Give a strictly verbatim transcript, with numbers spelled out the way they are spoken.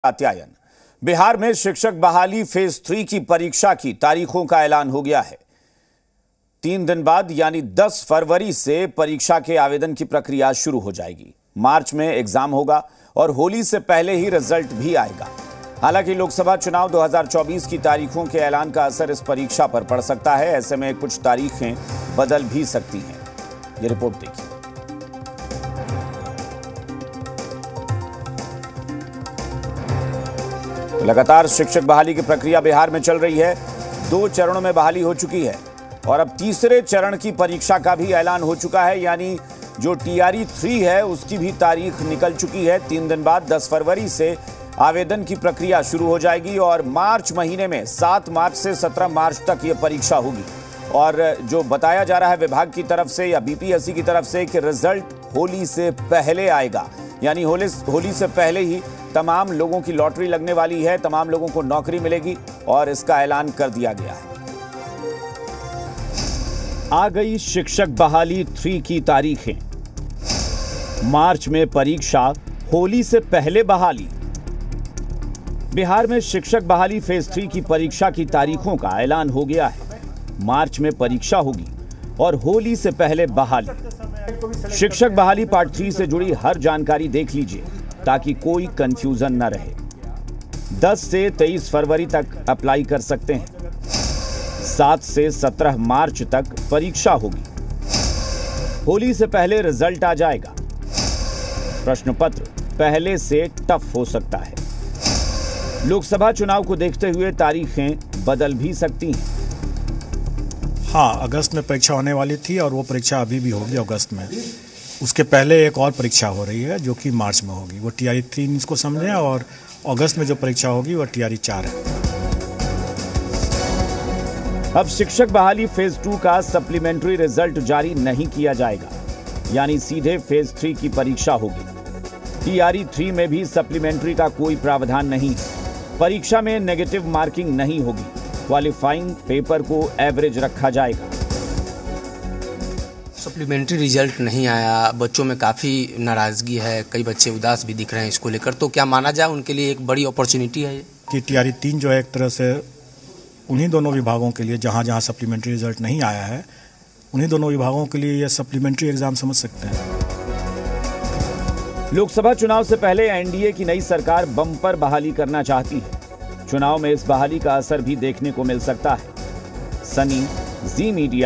कात्यायन। बिहार में शिक्षक बहाली फेज थ्री की परीक्षा की तारीखों का ऐलान हो गया है। तीन दिन बाद यानी दस फरवरी से परीक्षा के आवेदन की प्रक्रिया शुरू हो जाएगी। मार्च में एग्जाम होगा और होली से पहले ही रिजल्ट भी आएगा। हालांकि लोकसभा चुनाव दो हज़ार चौबीस की तारीखों के ऐलान का असर इस परीक्षा पर पड़ सकता है। ऐसे में कुछ तारीखें बदल भी सकती हैं। ये रिपोर्ट देखिए। लगातार शिक्षक बहाली की प्रक्रिया बिहार में चल रही है। दो चरणों में बहाली हो चुकी है और अब तीसरे चरण की परीक्षा का भी ऐलान हो चुका है। यानी जो टी आर ई थ्री है उसकी भी तारीख निकल चुकी है। तीन दिन बाद दस फरवरी से आवेदन की प्रक्रिया शुरू हो जाएगी और मार्च महीने में सात मार्च से सत्रह मार्च तक ये परीक्षा होगी। और जो बताया जा रहा है विभाग की तरफ से या बी पी एस सी की तरफ से कि रिजल्ट होली से पहले आएगा। यानी होली होली से पहले ही तमाम लोगों की लॉटरी लगने वाली है, तमाम लोगों को नौकरी मिलेगी और इसका ऐलान कर दिया गया है। आ गई शिक्षक बहाली थ्री की तारीखें। मार्च में परीक्षा, होली से पहले बहाली। बिहार में शिक्षक बहाली फेज थ्री की परीक्षा की तारीखों का ऐलान हो गया है। मार्च में परीक्षा होगी और होली से पहले बहाली। शिक्षक बहाली पार्ट थ्री से जुड़ी हर जानकारी देख लीजिए ताकि कोई कंफ्यूजन न रहे। दस से तेईस फरवरी तक अप्लाई कर सकते हैं। सात से सत्रह मार्च तक परीक्षा होगी। होली से पहले रिजल्ट आ जाएगा। प्रश्न पत्र पहले से टफ हो सकता है। लोकसभा चुनाव को देखते हुए तारीखें बदल भी सकती हैं। हाँ, अगस्त में परीक्षा होने वाली थी और वो परीक्षा अभी भी होगी अगस्त में। उसके पहले एक और परीक्षा हो रही है जो कि मार्च में होगी। वो टी आर ई तीन इसको समझें और अगस्त में जो परीक्षा होगी वो टी आर ई चार है। अब शिक्षक बहाली फेज टू का सप्लीमेंट्री रिजल्ट जारी नहीं किया जाएगा। यानी सीधे फेज थ्री की परीक्षा होगी। टी आर ई थ्री में भी सप्लीमेंट्री का कोई प्रावधान नहीं। परीक्षा में नेगेटिव मार्किंग नहीं होगी। क्वालिफाइंग पेपर को एवरेज रखा जाएगा। सप्लीमेंट्री रिजल्ट नहीं आया, बच्चों में काफ़ी नाराज़गी है, कई बच्चे उदास भी दिख रहे हैं इसको लेकर। तो क्या माना जाए उनके लिए एक बड़ी अपॉर्चुनिटी है कि टी आर ई तीन जो है एक तरह से उन्हीं दोनों विभागों के लिए जहां जहां सप्लीमेंट्री रिजल्ट नहीं आया है, उन्हीं दोनों विभागों के लिए यह सप्लीमेंट्री एग्जाम समझ सकते हैं। लोकसभा चुनाव से पहले एन डी ए की नई सरकार बम्पर बहाली करना चाहती है। चुनाव में इस बहाली का असर भी देखने को मिल सकता है। सनी, जी मीडिया।